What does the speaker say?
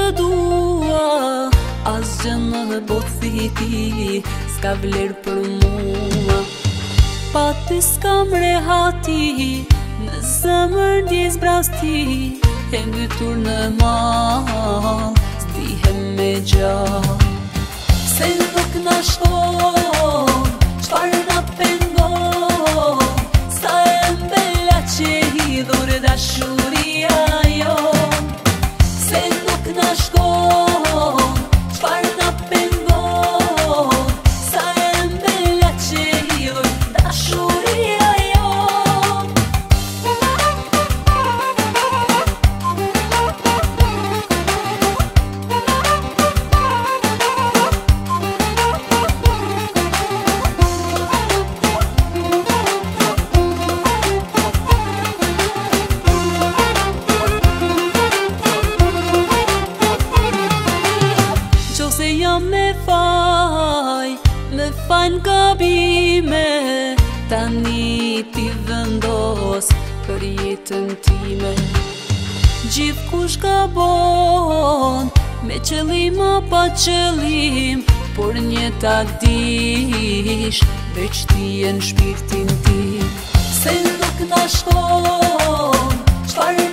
dua, asgjë në botë si ti s'ka vlerë për mua. Pa ty s'kam rehati, në zemër ndjes brasti, e mbytur në mal, s'dihem me gjallë. Se nuk na shkon, çfarë na pengon, sa e mbela që hidhur dashuria jon. Se nuk na shkon, çfarë na pengon, sa e mbela që hidhur dashuria jon. Se jam me fajn gabime, tani ti vendos për jetën time. Gjithkush gabon, me qëllim pa qëllim, por një ta dish, veç ti e në shpirtin tim. Se nuk na shkon, çfarë